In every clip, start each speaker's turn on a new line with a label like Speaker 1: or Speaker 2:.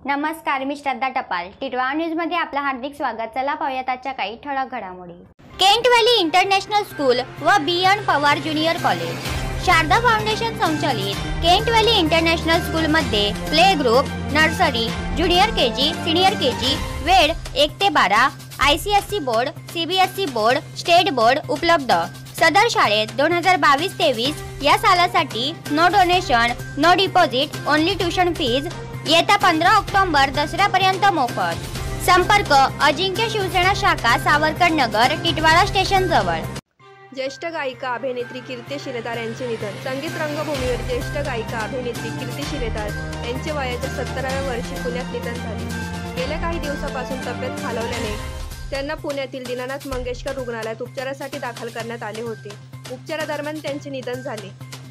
Speaker 1: नमस्कार, मी श्रद्धा टपाल. टिटवाळा न्यूज मध्ये आपलं हार्दिक स्वागत. चला पाहूयात आजच्या काही ठळक घडामोडी. केंट व्हॅली इंटरनॅशनल स्कूल व B N. Pawar junior college. Sharada foundation संचालित केंट व्हॅली इंटरनॅशनल स्कूल मध्ये play group, nursery, junior KG, senior KG, वेळ 1 ते 12, ICSE board, CBSE board, state board उपलब्ध. सदर शाळेत 2022-23 या सालासाठी no donation, no deposit, only tuition fees. येत्या 15 ऑक्टोबर दसऱ्यापर्यंत मोफत. संपर्क अजिंक्य शिवसेना शाखा, सावरकर नगर, टिटवाळा स्टेशन जवळ.
Speaker 2: ज्येष्ठ गायिका अभिनेत्री कीर्ती शिलेदार यांचे निधन. संगीत रंगभूमीवर ज्येष्ठ गायिका अभिनेत्री कीर्ती शिलेदार यांचे वयाच्या 70व्या वर्षी पुण्यात निधन झाले. गेल्या काही दिवसापासून तब्येत खालावल्याने त्यांना पुण्यातील दीनानाथ मंगेशकर रुग्णालयात उपचारासाठी दाखल करण्यात आले होते. उपचारादरम्यान त्यांचे निधन झाले.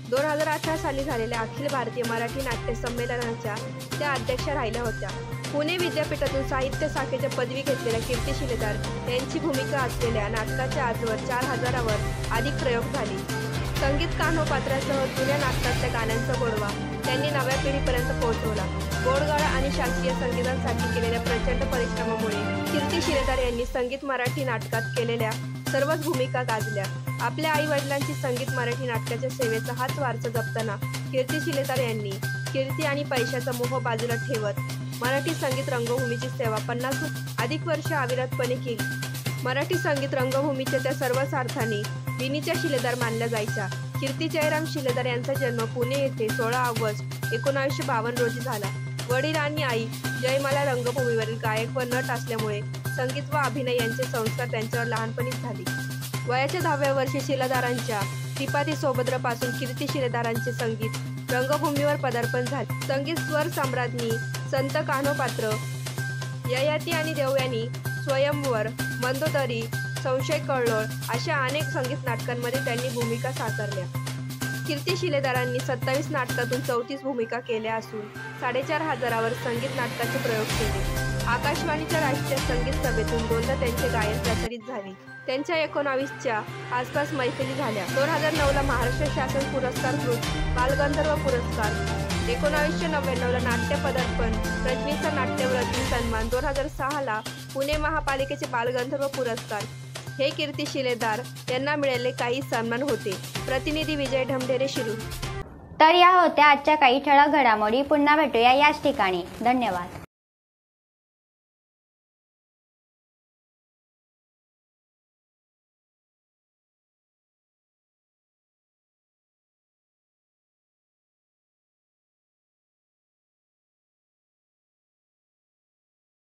Speaker 2: 2018 साली झालेल्या अखिल भारतीय मराठी नाट्य संमेलनाच्या त्या अध्यक्षा राहिल्या होत्या. पुणे विद्यापीठातून साहित्य शाखेच्या पदवी घेतलेल्या कीर्ती शिलेदार यांची भूमिका असलेल्या नाटकाच्या आजवर 4000वर अधिक प्रयोग झाले. संगीत कान्होपात्रासह जुन्या नाटकातल्या गाण्यांचा गोडवा त्यांनी नव्या पिढीपर्यंत पोहोचवला. गोडगाळा आणि शास्त्रीय संगीतासाठी केलेल्या प्रचंड परिश्रमामुळे कीर्ती शिलेदार यांनी संगीत मराठी नाटकात केलेल्या सर्वच भूमिका गाजल्या. आपल्या आई वडिलांची संगीत मराठी नाटकाच्या सेवेचा हाच वारसा जपताना कीर्ती शिलेदार यांनी कीर्ती आणि पैशाचा मोह बाजूला ठेवत मराठी संगीत रंगभूमीची सेवा 50हून अधिक वर्ष अविरतपणे केली. मराठी संगीत रंगभूमीच्या त्या सर्वच अर्थाने विनीच्या शिलेदार मानल्या जायच्या. कीर्ती जयराम शिलेदार यांचा जन्म पुणे येथे 16 ऑगस्ट 1952 रोजी झाला. वडील आणि आई जयमाला रंगभूमीवरील गायक व नट असल्यामुळे संगीत व अभिनय यांचे संस्कार त्यांच्यावर लहानपणीच झाले. वयाच्या 10व्या वर्षी शिलेदारांच्या श्रीपादी सोबद्रपासून कीर्ती शिलेदारांचे संगीत रंगभूमीवर पदार्पण झाले. संगीत स्वर सम्राज्ञी, संत कान्होपात्र, ययाती आणि देवयानी, स्वयंवर, मंदोदरी, संशय कल्लोळ अशा अनेक संगीत नाटकांमध्ये त्यांनी भूमिका साकारल्या. कीर्ती शिलेदारांनी 27 नाटकातून 34 भूमिका केल्या असून 4500वर संगीत नाटकाचे प्रयोग केले. आकाशवाणीच्या राष्ट्रीय संगीत सभेतून दोनदा त्यांचे गायन प्रसारित झाले. त्यांच्या 19च्या आसपास मैफिली झाल्या. 2009ला महाराष्ट्र शासन पुरस्कारकृत बालगंधर्व पुरस्कार, 1999ला नाट्य पदार्पण, रजनीचा नाट्यव्रती सन्मान, 2006ला पुणे महापालिकेचे बालगंधर्व पुरस्कार हे कीर्ती शिलेदार यांना मिळालेले काही सन्मान होते. प्रतिनिधी विजय ढमढेरे, शिरूर.
Speaker 1: तर या होत्या आजच्या काही ठळक घडामोडी. पुन्हा भेटूया याच ठिकाणी. धन्यवाद.